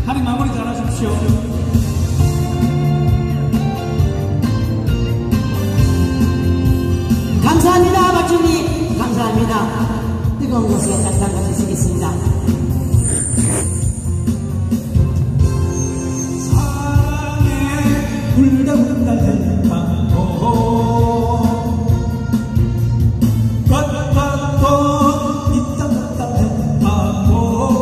하님 마무리 잘하십시오. 감사합니다. 박주님 감사합니다. 뜨거운 곳에 따뜻한 것을 쓰겠습니다. 사랑에 울다 울다 대파고 걷고 있다 걷다 대파고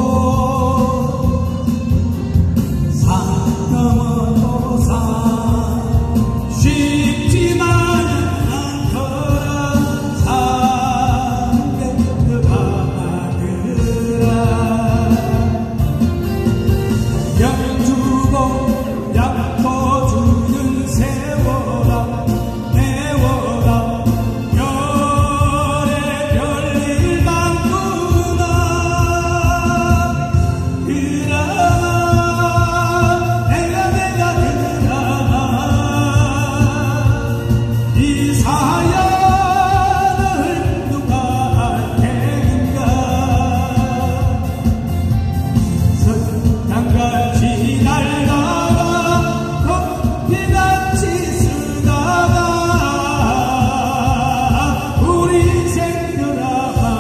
산 넘어도 산 쉽지만은 않더라. 사는 그 아들아 약 주고 약도 주는 세워라 내워라 별의 별일 많구나. 드라마 내가 드라마 이 사연을 누가 할 텐가. 석탄같이 날다가 커피같이 쓰다가 우리 인생 드라마.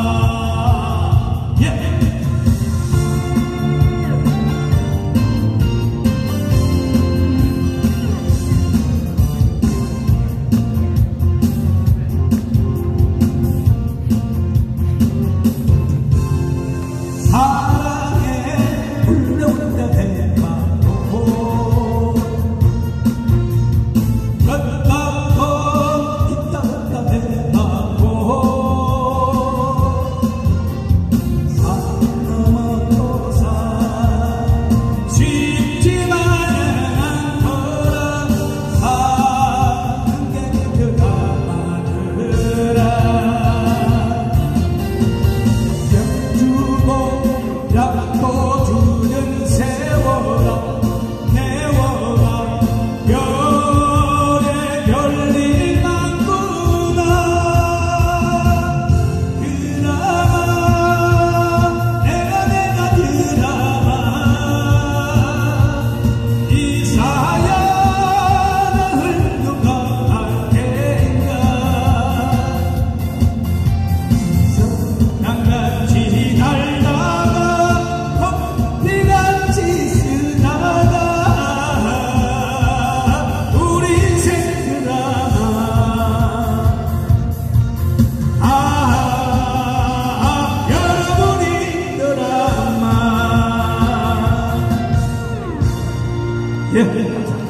사랑에 울려온다 대파고 걷고 있다 걷다 대파고 산 넘어도 산 쉽지만은 않더라. 사는 게 드라마들아 주고 약도 주는 세워라 내워라 별의 별일 많구나. 드라마 내가 드라마 이 사연을 누가 할 텐가. 석탄같이 날다가 커피같이 쓰다가 우리 인생 드라마. 여러분이 드라마. 감사합니다.